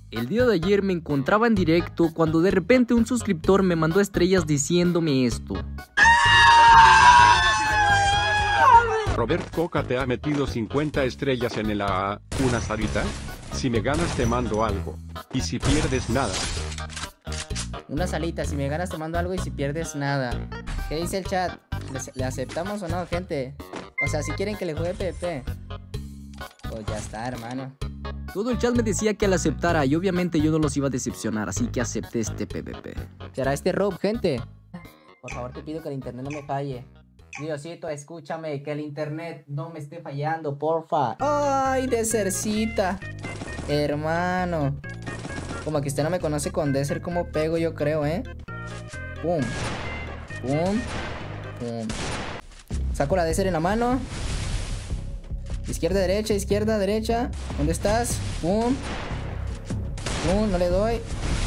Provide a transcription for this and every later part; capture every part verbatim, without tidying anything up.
El día de ayer me encontraba en directo cuando de repente un suscriptor me mandó estrellas diciéndome esto. Robert Coca te ha metido cincuenta estrellas en el A A, ¿una salita? Si me ganas te mando algo. Y si pierdes nada. Una salita, si me ganas te mando algo y si pierdes nada. ¿Qué dice el chat? ¿Le, ¿le aceptamos o no, gente? O sea, si quieren que le juegue PvP. Pues ya está, hermano. Todo el chat me decía que al aceptara y obviamente yo no los iba a decepcionar, así que acepté este PvP. ¿Será este Rob, gente? Por favor te pido que el internet no me falle. Diosito, escúchame, que el internet no me esté fallando, porfa. Ay, Desercita, hermano. Como que usted no me conoce con Deser, como pego yo creo, ¿eh? Pum, pum, pum. Saco la Deser en la mano. Izquierda, derecha, izquierda, derecha. ¿Dónde estás? Pum, pum, no le doy.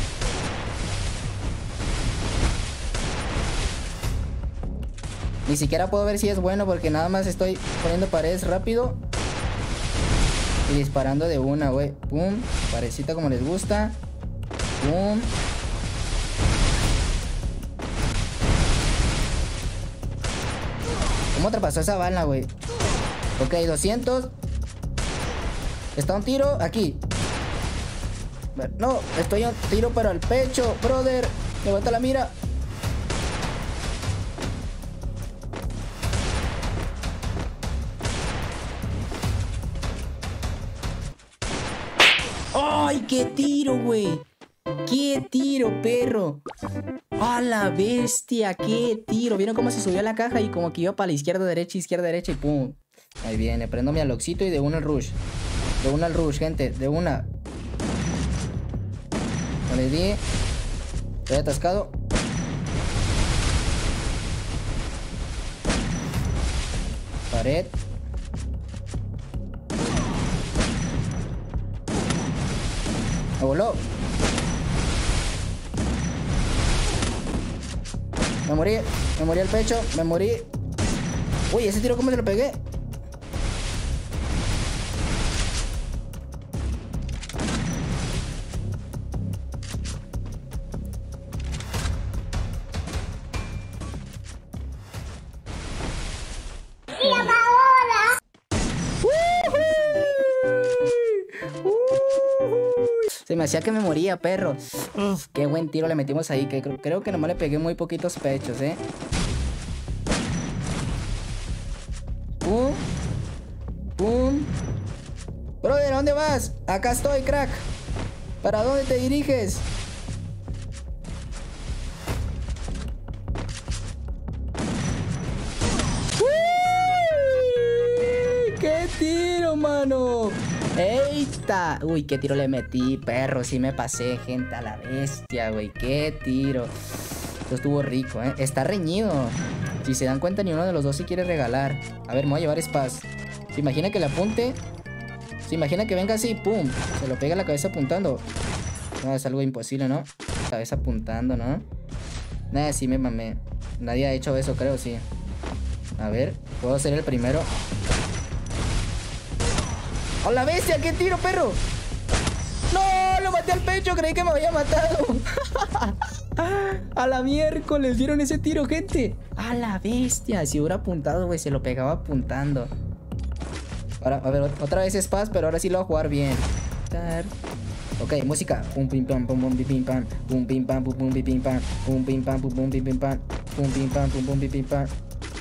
Ni siquiera puedo ver si es bueno porque nada más estoy poniendo paredes rápido y disparando de una, güey. Pum, parecita como les gusta. Pum. ¿Cómo traspasó esa bala, güey? Ok, doscientos. Está un tiro aquí. No, estoy a un tiro para el pecho, brother. Levanta la mira. ¡Ay, qué tiro, güey! ¡Qué tiro, perro! ¡A la bestia! ¡Qué tiro! ¿Vieron cómo se subió a la caja y como que iba para la izquierda, derecha, izquierda, derecha y pum? Ahí viene, prendo mi aloxito y de una al rush. De una al rush, gente, de una. No le di. Estoy atascado. Pared. Me voló. Me morí. Me morí al pecho. Me morí. Uy, ese tiro, ¿cómo se lo pegué? Se me hacía que me moría, perro. Uf, qué buen tiro le metimos ahí. Que creo, creo que nomás le pegué muy poquitos pechos, eh. Pum. Pum. Brother, ¿a dónde vas? Acá estoy, crack. ¿Para dónde te diriges? ¡Uy! ¡Qué tiro, mano! ¡Eita! Uy, qué tiro le metí, perro. Sí me pasé, gente, a la bestia, güey. Qué tiro. Esto estuvo rico, ¿eh? Está reñido. Si se dan cuenta, ni uno de los dos se quiere regalar. A ver, me voy a llevar Spaz. ¿Se imagina que le apunte? ¿Se imagina que venga así? ¡Pum! Se lo pega a la cabeza apuntando. No, es algo imposible, ¿no? Cabeza apuntando, ¿no? Nada, sí me mamé. Nadie ha hecho eso, creo, sí. A ver, puedo ser el primero. ¡A la bestia! ¡Qué tiro, perro! ¡No! ¡Lo maté al pecho! Creí que me había matado. A la miércoles. ¿Vieron ese tiro, gente? ¡A la bestia! Si hubiera apuntado, güey, se lo pegaba apuntando. Ahora, a ver, otra vez Spaz, pero ahora sí lo voy a jugar bien. Ok, música. Pum, pim, pam, pum, pum, pim, pim, pam. Pum, pim, pam, pum, pum, pim, pim, pam. Pum, pim, pam, pum, pum, pim, pim, pam. Pum, pim, pam, pum, pum, pim, pim, pam.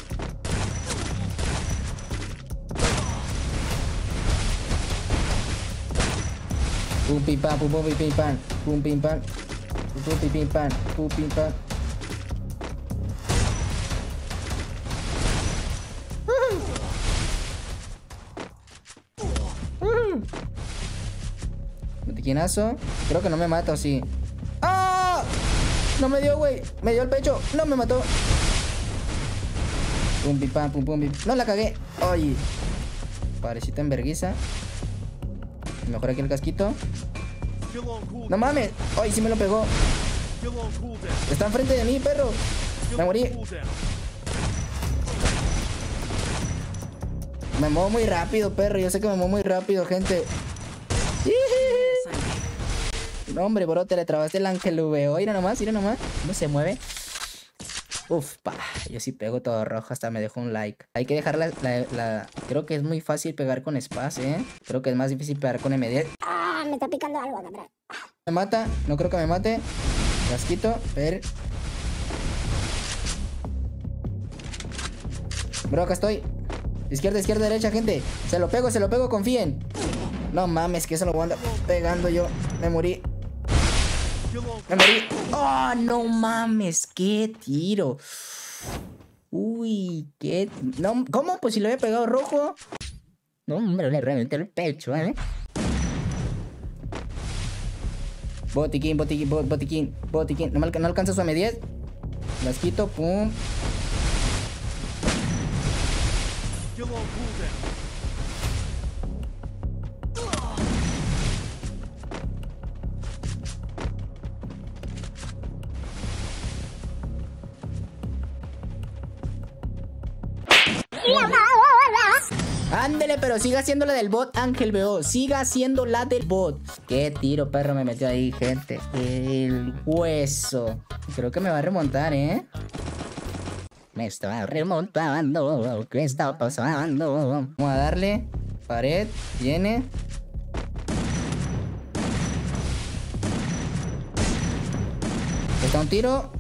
Pum pim pam, pum pum pim pim pam, pum pim pam, pum pim pim pam, pum pim pam. Botiquinazo. Creo que no me mata, ¿o sí? ¡Ah! No me dio, güey. Me dio el pecho. No me mató. Pum pim pam, pum pum pim. No la cagué. Oye. Parecita en verguiza. Mejor aquí el casquito. No mames. Ay, sí me lo pegó. Está enfrente de mí, perro. Me morí. Me muevo muy rápido, perro. Yo sé que me muevo muy rápido, gente. No, hombre, bro, te le trabaste el ángel V O. Mira nomás, mira nomás. ¿Cómo se mueve? Uf, pa. Yo sí pego todo rojo, hasta me dejó un like. Hay que dejar la, la, la... Creo que es muy fácil pegar con Spaz, ¿eh? Creo que es más difícil pegar con M diez. Ah, me está picando algo acá atrás. Me mata, no creo que me mate. Las quito, ver. Bro, acá estoy. Izquierda, izquierda, derecha, gente. Se lo pego, se lo pego, confíen. No mames, que eso lo voy a andar pegando yo. Me morí. Me morí. Oh, no mames, qué tiro. Uy, qué... No, ¿cómo? Pues si le había pegado rojo. No, hombre, le reventé el pecho, ¿eh? Botiquín, botiquín, bot, botiquín, botiquín. No, me alca no alcanza su M diez. Las quito, pum. Ándele, pero siga haciendo la del bot, Ángel V O. Siga haciendo la del bot. Qué tiro, perro, me metió ahí, gente. El hueso. Creo que me va a remontar, ¿eh? Me está remontando. ¿Qué está pasando? Vamos a darle. Pared. Viene. Está un tiro.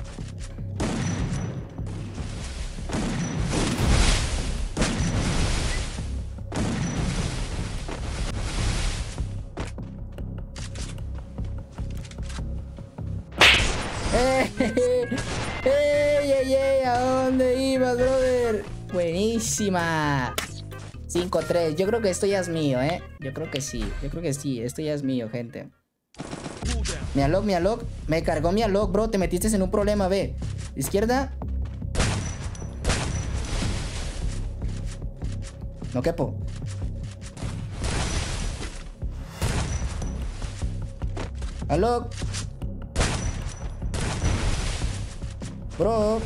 ¡Ey, ey, ey! ¿A dónde ibas, brother? Buenísima. cinco tres. Yo creo que esto ya es mío, ¿eh? Yo creo que sí. Yo creo que sí. Esto ya es mío, gente. Mi alog, mi alog. Me cargó mi alog, bro. Te metiste en un problema, ve. Izquierda. No quepo. Alog. Bro.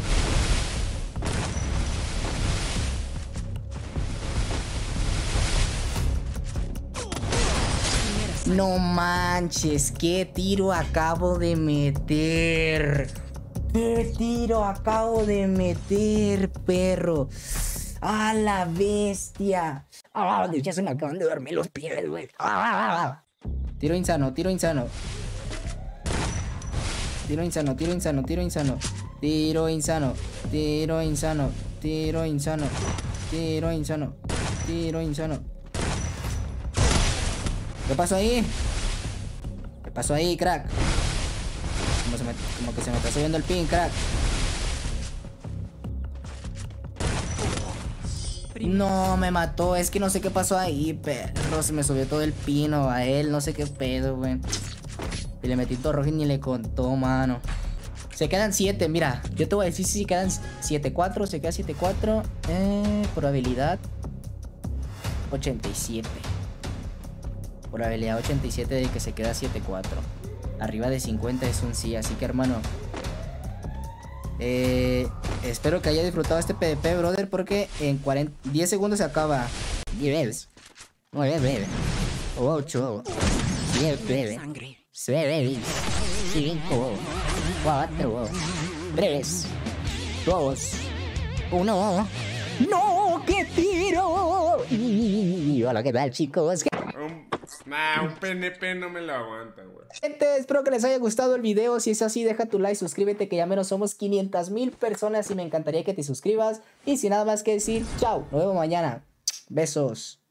No manches, qué tiro acabo de meter. Qué tiro acabo de meter, perro. A la bestia. Ah, ya se me acaban de dormir los pies, güey. Ah, tiro insano, tiro insano. Tiro insano, tiro insano, tiro insano. Tiro insano, tiro insano, tiro insano, tiro insano, tiro insano. ¿Qué pasó ahí? ¿Qué pasó ahí, crack? Como, se me, como que se me está subiendo el pin, crack. No, me mató. Es que no sé qué pasó ahí, perro. Se me subió todo el pino a él. No sé qué pedo, güey. Y le metí todo rojo y ni le contó, mano. Se quedan siete, mira. Yo te voy a decir si quedan siete cuatro. Se queda siete cuatro. Eh, probabilidad ochenta y siete. Probabilidad ochenta y siete de que se queda siete cuatro. Arriba de cincuenta es un sí. Así que, hermano, eh, espero que haya disfrutado este P V P, brother. Porque en cuarenta, diez segundos se acaba. diez, nueve, ocho, siete, seis, cinco, cuatro, tres, dos, uno. ¡No! ¡Qué tiro! Y hola, ¿qué tal, chicos? Un, nah, un P N P no me lo aguanta, güey. Gente, espero que les haya gustado el video. Si es así, deja tu like, suscríbete, que ya menos somos quinientas mil personas y me encantaría que te suscribas. Y sin nada más que decir, chao, nos vemos mañana. Besos.